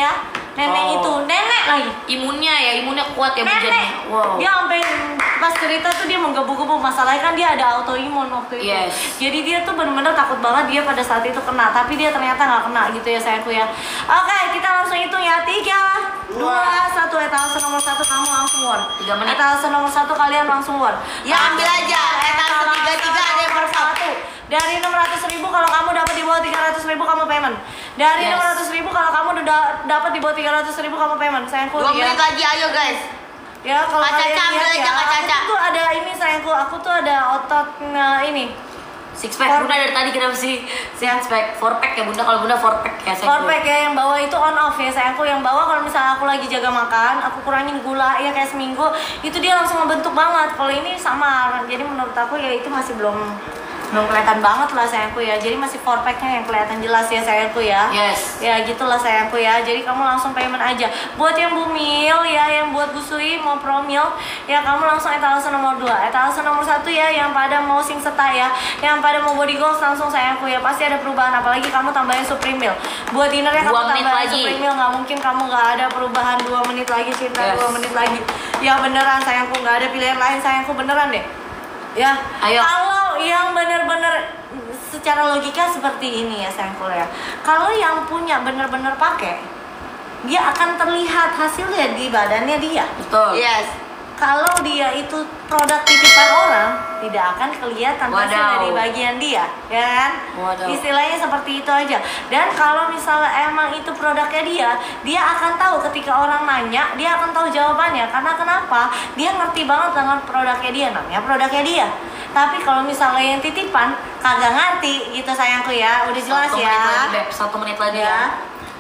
Nenek itu, nenek lagi. Imunnya kuat ya Nenek. bujanya. Wow. Dia sampai pas cerita tuh dia menggebu-gebu, masalahnya kan dia ada autoimun waktu itu. Yes. Jadi dia tuh bener-bener takut banget dia pada saat itu kena, tapi dia ternyata nggak kena gitu ya sayangku ya. Oke, kita langsung hitung ya. 3, 2, 1. Etalase nomor 1 kamu langsung war. 3 menit. Etalase nomor 1 kalian langsung war. Ya ambil aja. Etalase 33 ada yang per satu. Dari 600.000 kalau kamu dapat di bawah 300.000 kamu payment. Dari Yes. 600.000 kalau kamu udah dapat di bawah 300.000 kamu payment. Sayangku 2 ya. menit lagi, ayo guys. Ya kalau Kak kalian Caca, ambil lihat aja, ya, Kak Caca. aku tuh ada ini sayangku, aku tuh ada otot ini. Six pack. Bunda dari tadi kenapa sih? Six pack, 4 pack ya bunda. Kalau bunda 4 pack ya. Four pack ya, yang bawah itu on off ya sayangku. Yang bawah kalau misalnya aku lagi jaga makan, aku kurangin gula ya kayak seminggu, itu dia langsung ngebentuk banget. Kalau ini sama, jadi menurut aku ya itu masih belum kelihatan banget lah sayangku ya. Jadi masih 4 packnya yang kelihatan jelas ya sayangku ya. Yes. Ya gitulah sayangku ya. Jadi kamu langsung payment aja. Buat yang bumil ya, yang buat busui mau promil ya, kamu langsung etalase nomor 2. Etalase nomor 1 ya, yang pada mau sing seta ya, yang pada mau body goals langsung sayangku ya. Pasti ada perubahan, apalagi kamu tambahin supreme meal. Buat dinner ya 2 kamu menit tambahin lagi. supreme meal, nggak mungkin kamu nggak ada perubahan 2 menit lagi Cinta. Yes. 2 menit lagi. Ya beneran sayangku, nggak ada pilihan lain sayangku, beneran deh. Ya, Ayo. kalau yang bener-bener secara logika seperti ini ya sayangku ya. Kalau yang punya bener-bener pakai, dia akan terlihat hasilnya di badannya dia. Betul. Yes. Kalau dia itu produk titipan orang, tidak akan kelihatan hasil Wadaw. dari bagian dia, ya kan? Wadaw. Istilahnya seperti itu aja. Dan kalau misalnya emang itu produknya dia akan tahu ketika orang nanya, dia akan tahu jawabannya. Karena kenapa? Dia ngerti banget dengan produknya dia, namanya produknya dia. Tapi kalau misalnya yang titipan, kagak ngerti gitu sayangku ya. Udah jelas 1 ya. menit lagi, Beb. 1 menit lagi Ya. ya.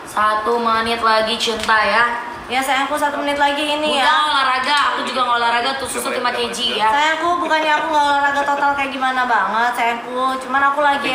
1 menit lagi Cinta ya. Ya sayangku 1 menit lagi ini Bunda ya. olahraga, aku juga nggak olahraga tuh susu 5 kg ya. Sayangku bukannya aku nggak olahraga total kayak gimana banget sayangku, cuman aku lagi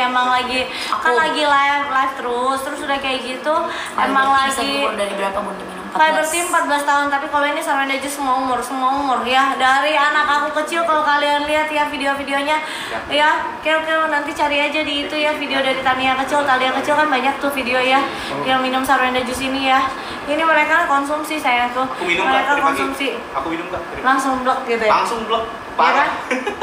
kan lagi live terus udah kayak gitu emang Bisa lagi diukur dari berapa bunda minum? Fiber Team 14 tahun, tapi kalau ini Surrender Juice semua umur ya. Dari anak aku kecil, kalau kalian lihat ya video-videonya ya, oke nanti cari aja di itu ya, video dari Talia kecil kan banyak tuh video ya yang minum Surrender Juice ini ya. Ini mereka konsumsi sayangku. Aku minum Mereka Kak, tadi pagi. konsumsi. Aku minum Kak. tadi pagi. Langsung blok gitu ya. Langsung blok. Ya Parah. kan?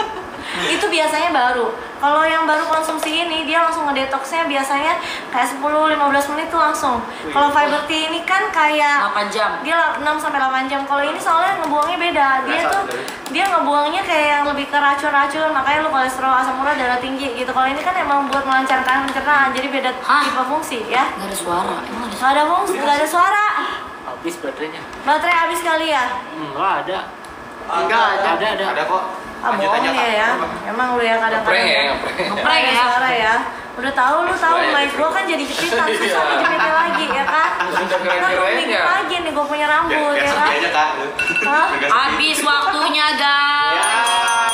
Itu biasanya baru. Kalau yang baru konsumsi ini dia langsung ngedetoxnya biasanya kayak 10-15 menit tuh langsung. Kalau Fiber Tea ini kan kayak 8 jam. dia 6-8 jam. Kalau ini soalnya ngebuangnya beda. Dia ngebuangnya kayak yang lebih ke racun-racun, makanya lu kolesterol, asam urat, darah tinggi gitu. Kalau ini kan emang buat melancarkan pencernaan, jadi beda Hah? tipe fungsi ya. Nggak ada suara. Emang ada suara? Nggak ada fungsi, nggak ada suara. Habis baterainya. Baterai habis kali ya. Enggak ada. Enggak ada. Ada. Ada kok. Ah Lanjut bohong aja, Kak. ya. Emang lu ya kadang-kadang. Ngeprank. Ngeprank Ada ya. suara ya. Udah tahu lu mic gua kan jadi jepitan, susah ngejepitnya lagi ya kan. Ada Karena belum keren-keren minggu ya. lagi nih gua punya rambut ya kan. aja Kak. lu. Hah? Habis waktunya guys. Ya.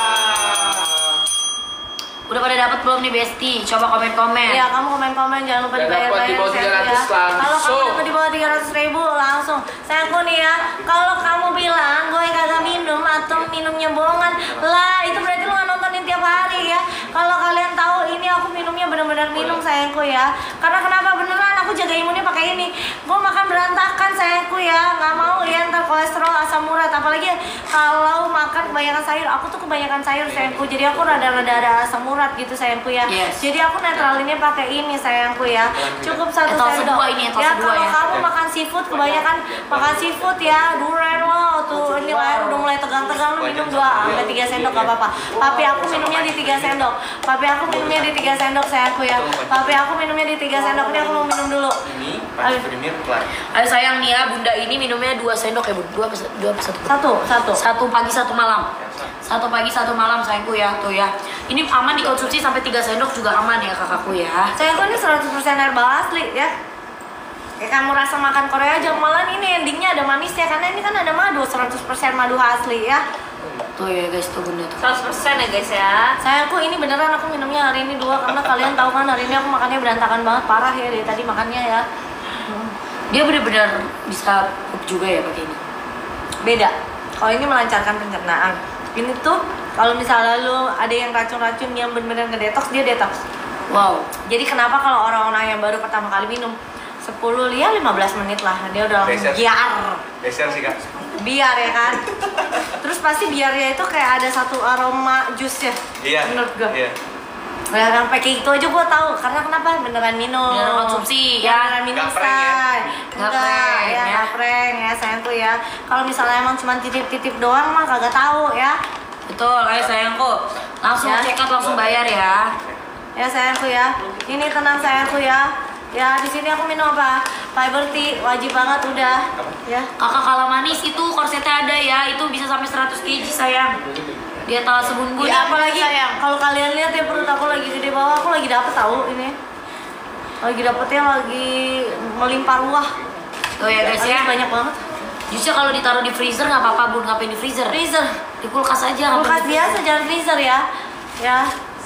Udah pada dapat belum nih Besti? Coba komen-komen. Iya, kamu komen-komen, jangan lupa Udah dibayar dapat di bawah 300 Kalau kamu langsung. dapat di bawah 300.000 langsung. Sayangku nih ya, kalau kamu bilang gue kagak minum atau minumnya bohongan, lah itu berarti lu nggak nontonin tiap hari ya. Kalau kalian tahu ini aku minumnya benar-benar minum sayangku ya. Karena kenapa beneran aku jaga imunnya pakai ini. Gue makan berantakan sayangku ya, nggak mau ya ntar kolesterol, asam urat. Apalagi kalau makan kebanyakan sayur, aku tuh kebanyakan sayur sayangku. Jadi aku rada-rada ada asam urat gitu sayangku ya. Yes. Jadi aku netralinnya pakai ini sayangku ya. Cukup 1 Etalase sendok. 2 ini, etalase Ya 2 kalau ya. kamu makan seafood kebanyakan makan seafood ya, durian wow tuh ini layar udah mulai tegang-tegang, lu minum 2-3 sendok gak apa-apa. Tapi aku minumnya di 3 sendok. Tapi aku minumnya di 3 sendok sayangku ya. Tapi aku minumnya di 3 sendok. Ini aku mau minum dulu. Ini Panci Premier kelar. Ayo sayang nih ya, bunda ini minumnya 2 sendok ya bunda. 2 apa 1? 1. 1 pagi 1 malam. 1 pagi 1 malam sayangku ya, tuh ya. Ini aman dikonsumsi sampai 3 sendok juga aman ya kakakku ya. Sayangku ini 100% herbal asli ya. Kayak kamu rasa makan Korea aja, malah ini endingnya ada manisnya karena ini kan ada madu, 100% madu asli ya. Tuh ya guys, tuh bunda tuh. 100% ya guys ya. Sayangku ini beneran aku minumnya hari ini 2 karena kalian tahu kan hari ini aku makannya berantakan banget, parah ya dari tadi makannya ya. Dia benar-benar bisa pup juga ya pakai ini. Beda. Kalau ini melancarkan pencernaan. Ini tuh kalau misalnya lu ada yang racun-racun yang bener-bener ngedetox, dia detox. Wow. Jadi kenapa kalau orang-orang yang baru pertama kali minum 10 ya 15 menit lah dia udah langsung biar. Geser sih kak. Biar ya kan. Terus pasti biarnya itu kayak ada satu aroma jus ya. Iya. Menurut gue. Iya. Ya kan pakai itu aja gue tahu karena kenapa beneran minum. Beneran konsumsi ya. Beneran minum Nggak prank ya? say. Nggak Enggak prank, ya, ya. nggak prank ya sayangku ya. Kalau misalnya emang cuma titip-titip doang mah kagak tahu ya. Betul, ayo sayangku. Langsung Ya. check out, langsung bayar ya. Ya sayangku ya. Ini tenang sayangku ya. Ya di sini aku minum apa? Fiber tea wajib banget udah. Ya. Kakak kala manis itu korsetnya ada ya, itu bisa sampai 100 kg sayang. Dia Thalassa Bun Bun. Ya apalagi kalau kalian lihat ya perut aku lagi gede bawah, aku lagi dapet tahu ini. Lagi dapetnya lagi melimpah ruah. Tuh ya guys ya. Banyak banget. Justru kalau ditaruh di freezer nggak apa-apa Bun, ngapain di freezer? Freezer. Di kulkas aja. Kulkas biasa jangan freezer ya. Ya.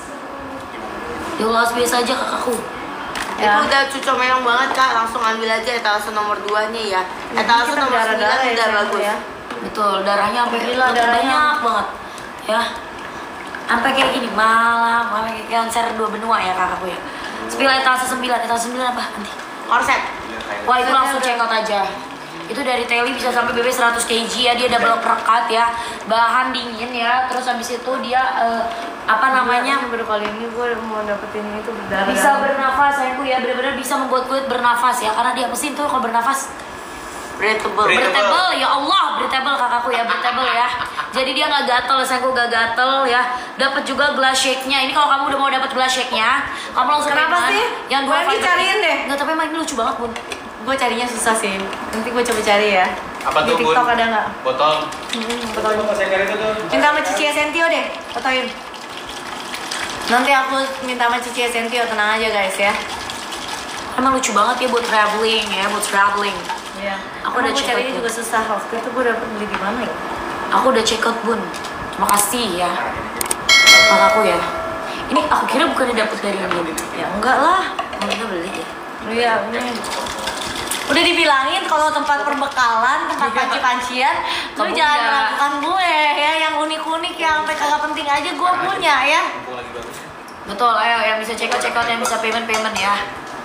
Di kulkas biasa aja kakakku. Ya. Itu udah cucok meong banget kak, langsung ambil aja etalase nomor 2-nya ya. Etalase Kita nomor 9 berdarah-darah ya, udah sayang bagus. ya. Betul, darahnya sampai Gila, darahnya. banyak banget. Ya. Sampai kayak gini, malah kayak konser 2 benua ya kakakku ya. Spill etalase 9 apa nanti? Korset. Wah itu langsung check out aja. Itu dari teli bisa sampai BB 100 kg ya, dia double perekat ya, bahan dingin ya, terus habis itu dia apa namanya, Baru kali ini gue mau dapetin itu berdarah. bisa bernafas sayangku ya, benar-benar bisa membuat kulit bernafas ya, karena dia mesin tuh kalau bernafas Breathable. breathable ya Allah, breathable kakakku ya, breathable ya. Jadi dia nggak gatel, sayangku nggak gatel ya. Dapat juga glass shake-nya. Ini kalau kamu udah mau dapat glass shake-nya, kamu langsung Kenapa peman. sih? Yang dua Gue fiber cariin ini. deh. Nggak, tapi emang ini lucu banget Bun. Gue carinya susah sih. Nanti gue coba cari ya. Apa Di tuh Bun? TikTok ada nggak? Botol. Betul. Saya itu tuh. Minta sama Cici Esentio deh, fotoin. Nanti aku minta sama Cici Esentio, tenang aja guys ya. Emang lucu banget ya buat traveling ya, buat traveling. Iya. Aku udah gue check carinya out juga susah. Waktu itu gue dapet beli di mana ya? Aku udah check out Bun. Terima kasih ya. Kakakku ya. Ini aku kira bukan dapet dari ini. Ya enggak lah. Oh, kita beli ya. Iya, ini. Udah dibilangin kalau tempat perbekalan, tempat panci-pancian, lu Kamu jangan ya. melakukan gue ya, yang unik-unik yang sampai kagak penting aja gue punya ya. Betul, ayo yang bisa check out, yang bisa payment ya.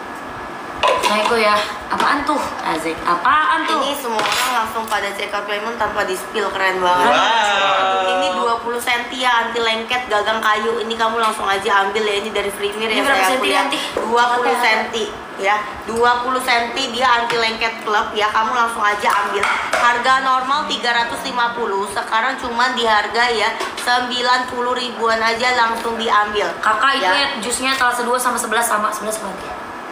Nah itu ya, apaan tuh? Azik, apaan tuh? Ini semua orang langsung pada check out payment tanpa di spill, keren banget. Wow. Ini 20 cm ya, anti lengket, gagang kayu. Ini kamu langsung aja ambil ya, ini dari Premier Ini ya berapa sayangku senti, ya. Anti? 20 cm ya. 20 cm dia anti lengket club ya. Kamu langsung aja ambil. Harga normal 350, sekarang cuma di harga ya 90 ribuan aja langsung diambil. Kakak itu ya. ya jusnya Thalassa 2 sama 11 sama 11 berarti.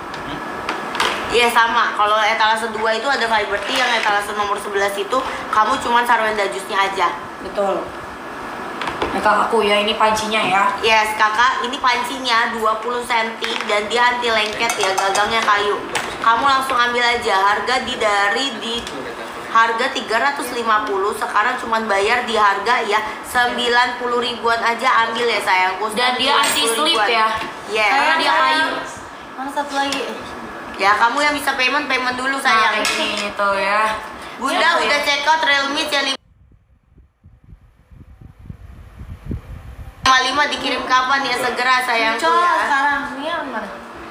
Iya sama, kalau etalase 2 itu ada fiber tea, yang etalase nomor 11 itu kamu cuma Sarwenda jusnya aja. Betul. Nah kakakku ya, ini pancinya ya. Yes kakak, ini pancinya 20 cm dan dia anti lengket ya, gagangnya kayu. Kamu langsung ambil aja, harga di harga 350, sekarang cuma bayar di harga ya 90 ribuan aja, ambil ya sayangku. Dan dia anti 90 slip ribuan. ya. Yes. Karena dia kayu. Mana satu lagi? Ya kamu yang bisa payment dulu Nah sayang. ini itu ya. Bunda Ya, udah check out Realme ya 55 dikirim kapan ya, segera sayangku Col, ya. sekarang Mia mana?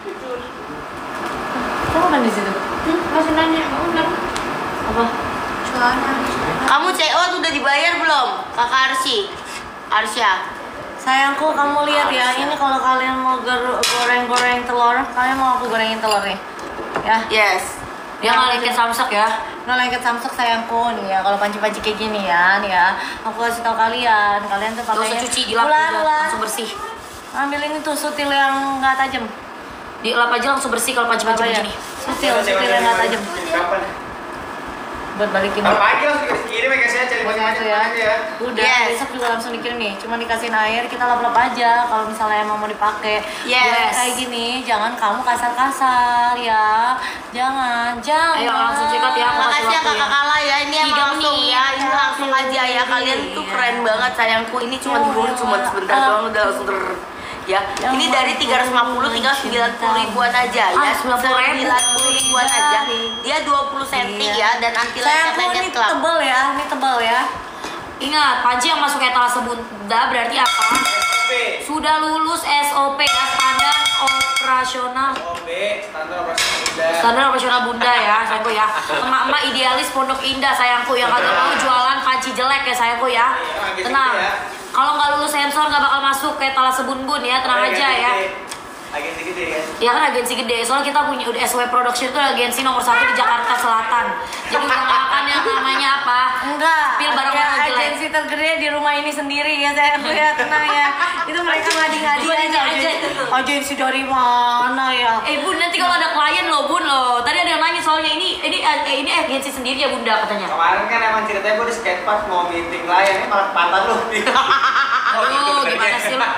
Kamu kan di situ? Masih nanya, udah. Apa? Kamu check out udah dibayar belum? Kakak Arsya. Sayangku, kamu lihat ya, ini kalau kalian mau goreng-goreng telur, kalian mau aku gorengin telur nih. Ya. Yes. Dia nggak lengket samsak ya. Nggak lengket samsak sayangku nih ya, kalau panci-panci kayak gini ya, nih ya. Aku kasih tau kalian tuh Gak usah pakainya cuci, dilap ular, aja, ular. langsung bersih. Ambil ini tuh sutil yang nggak tajam. Dilap aja langsung bersih kalau panci-panci Apa ya? begini. Sutil yang nggak tajam. Kapan? Buat balikin. Apa aja langsung kirim ya guys ya, cari Buat itu ya. ya. Udah, Yes. besok juga langsung dikirim nih. Cuma dikasihin air, kita lap-lap aja. Kalau misalnya emang mau dipakai. Yes. Buat kayak gini, jangan kamu kasar-kasar ya. Jangan. Ayo, langsung check out ya. Makasih ya waktu kakak Kala ya, ini yang 3 langsung menit. ya, ini langsung aja ya. Kalian tuh keren banget sayangku. Ini cuma dulu cuma sebentar doang udah langsung ya. Ini dari 350 tinggal 90 ribuan aja ya. 90 ribuan aja. Dia 20 cm ya dan anti Sayangku, lengket ini club. tebel ya. Ini tebel ya. Ingat, panci yang masuk etalase Bunda berarti apa? Sudah lulus SOP ya, standar operasional. OB, standar operasional Bunda. Standar operasional Bunda ya, sayangku ya. Emak-emak idealis Pondok Indah sayangku yang kagak mau jualan panci jelek ya sayangku ya. Tenang. Kalau nggak lulus sensor nggak bakal masuk kayak Tala Sebun-bun ya, tenang aja ya. Agensi gede kan? Ya kan agensi gede, soalnya kita punya udah SW Production itu agensi nomor 1 di Jakarta Selatan. Jadi udah nggak akan yang namanya apa? Enggak, Pil barang ya, yang jelek. agensi tergede di rumah ini sendiri ya sayangku ya, tenang ya. Itu mereka ngadi-ngadi Bukan aja. aja itu. Agensi dari mana ya? Bun, nanti kalau ada klien loh Bun loh. Tadi ada yang nanya soalnya ini agensi sendiri ya Bunda katanya. Kemarin kan emang ceritanya gue di skatepark mau meeting klien, ini malah pantat lu. Aduh, gimana sih lu?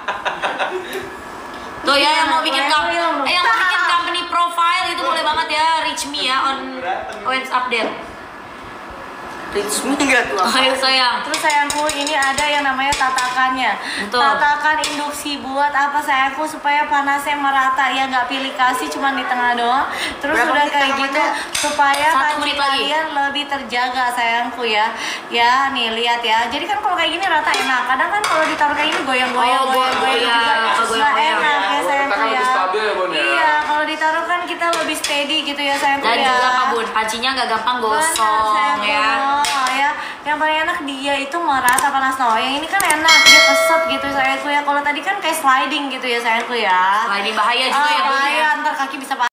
Tuh ya yang mau bikin yang mau bikin company profile itu boleh banget ya, reach me ya on ONS update. Reach me nggak tuh? Ayo sayang. Terus sayangku ini ada yang namanya tatakannya. Betul. Tatakan induksi buat apa sayangku supaya panasnya merata ya, nggak pilih kasih cuma di tengah doang. Terus Berapa udah menit kayak namanya? gitu supaya 1 panci menit lagi. kalian lebih terjaga sayangku ya. Ya nih lihat ya. Jadi kan kalau kayak gini rata enak. Kadang kan kalau ditaruh kayak gini goyang-goyang Oh, goyang-goyang goyang, juga nggak goyang-goyang. enak ya sayangku Kan ya. lebih stabil ya Bun ya. Iya, kalau ditaruh kan kita lebih steady gitu ya sayangku Dan ya. juga apa Bun, pancinya nggak gampang Benar, gosong sayangku. ya. Ya. Yang paling enak dia itu merata panas. Nah, yang ini kan enak, dia keset gitu sayangku ya. Kalau tadi kan kayak sliding gitu ya sayangku ya. Sliding bahaya juga ya Bun ya. Bahaya, ntar kaki bisa